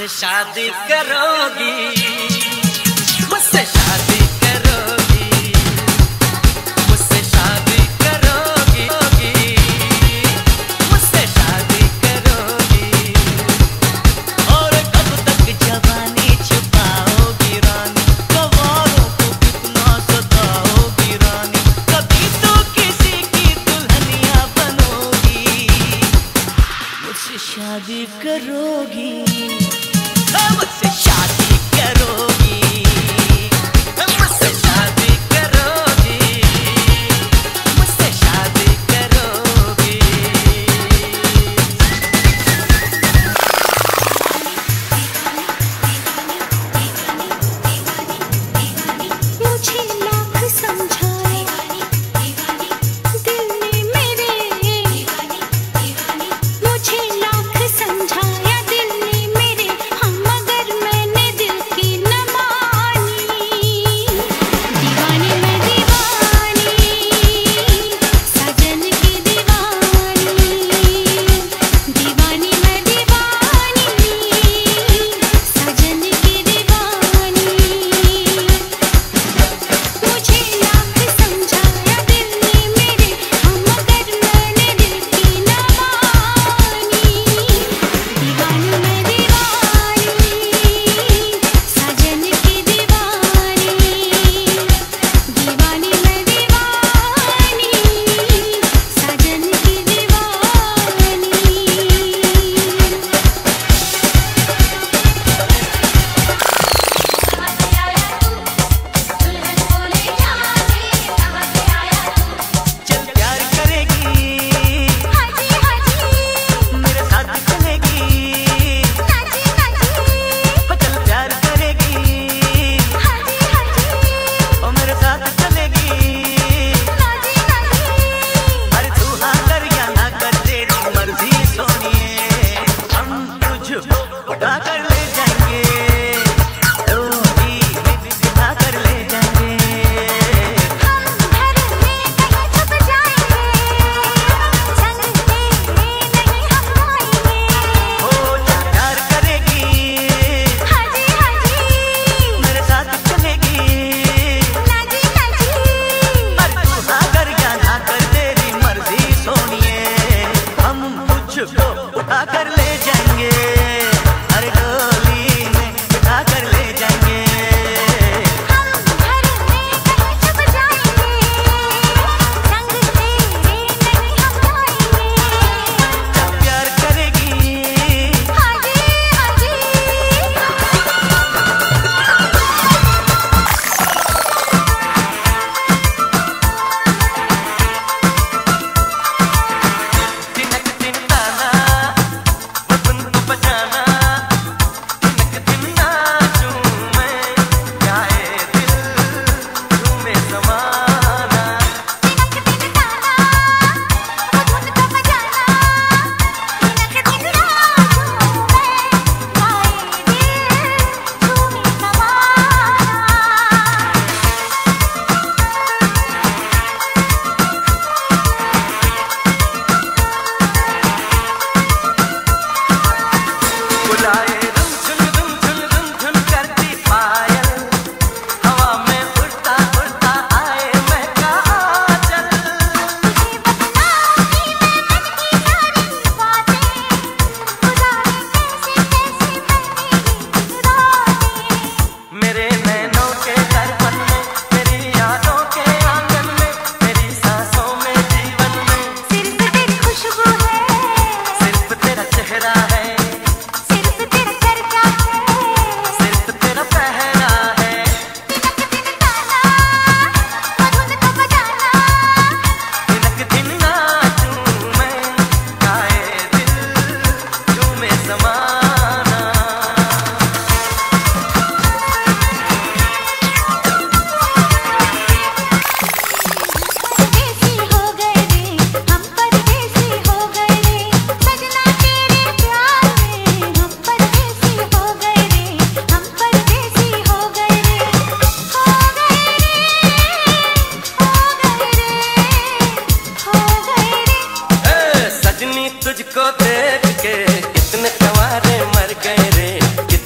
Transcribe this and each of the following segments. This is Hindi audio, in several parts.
मुझसे शादी करोगी, मुझसे शादी करोगी, मुझसे शादी करोगी, मुझसे शादी करोगी। और कब तक जवानी छुपाओगी रानी, गवारों को कितना सताओगी रानी। कभी तो किसी की दुल्हनिया बनोगी, मुझसे शादी करोगी, मुझसे शादी करोगी, मुझसे शादी करोगी, मुझसे शादी करोगी। मुझे लाख समझाए दिल ने मेरे, मुझे लाख समझाया दिल ने मेरे, हम मगर मैंने दिल की न मानी। दीवानी मैं दीवानी, साजन की दीवानी, दीवानी मैं दीवानी, साजन की दीवानी। मुझे लाख समझाया दिल ने मेरे, हम मगर मैंने दिल की न मानी। दीवानी मैं दीवानी, साजन की दीवानी, दीवानी मैं दीवानी, साजन की चल प्यार करेगी, मेरे साथ चलेगी, हो चल प्यार करेगी, ओ मेरे साथ चलेगी। अरे तू हाँ कर या ना कर तेरी मर्जी सोनिए, हम तुझको उठा कर ले जाएंगे, डोली में बिठा कर ले जाएंगे। हो चल प्यार करेगी, मेरे साथ चलेगी। अरे तू हाँ कर या ना कर तेरी मर्जी सोनिए, हम तुझको उठा कर ले जाएंगे, अरे डोली में बिठा कर ले जाएंगे। चल प्यार करेगी, तिनक तिनकाना वो धुन को बजाना, तिनक तिन्ना झूमे जाए दिल, झूमे ज़माना। बुलाए रुमझुन रुमझुन रुमझुन करती पायल, हवा में उड़ता उड़ता आए महका आंचल। मेरे नैनों के दर्पण में, मेरी यादों के आंगन में, मेरी सांसों में, जीवन में सिर्फ तेरी खुशबू है, सिर्फ तेरा चेहरा है, सिर्फ तेरा चर्चा है। सिर्फ तेरा पहरा है। तिनक तिन्ना झूमे गाए दिल, झूमे ज़माना। परदेसी हो गए रे, हम परदेसी हो गए रे, सजना तेरे प्यार में। हम परदेसी हो गए रे, हम परदेसी हो गए रे, हो गए रे, हो गए रे, हो गए रे। सजनी तुझको देख के कितने कंवारे मर गए रे,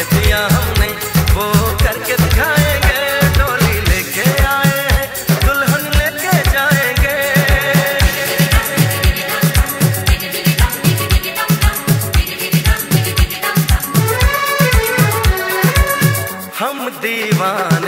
दिया हमने वो करके दिखाएंगे। डोली लेके आए हैं, दुल्हन लेके जाएंगे। हम दीवाने